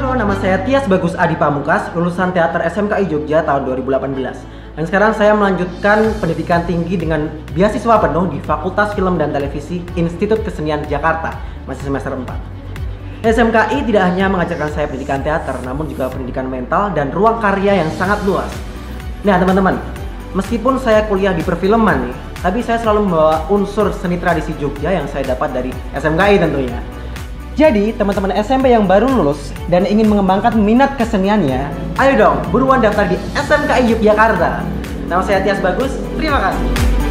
Halo, nama saya Tias Bagus Adi Pamungkas, lulusan Teater SMKI Jogja tahun 2018. Dan sekarang saya melanjutkan pendidikan tinggi dengan beasiswa penuh di Fakultas Film dan Televisi Institut Kesenian Jakarta, masih semester 4. SMKI tidak hanya mengajarkan saya pendidikan teater, namun juga pendidikan mental dan ruang karya yang sangat luas. Nah teman-teman, meskipun saya kuliah di perfilman nih, tapi saya selalu membawa unsur seni tradisi Jogja yang saya dapat dari SMKI tentunya. Jadi, teman-teman SMP yang baru lulus dan ingin mengembangkan minat keseniannya, ayo dong, buruan daftar di SMKI Yogyakarta. Nama saya Tias Bagus, terima kasih.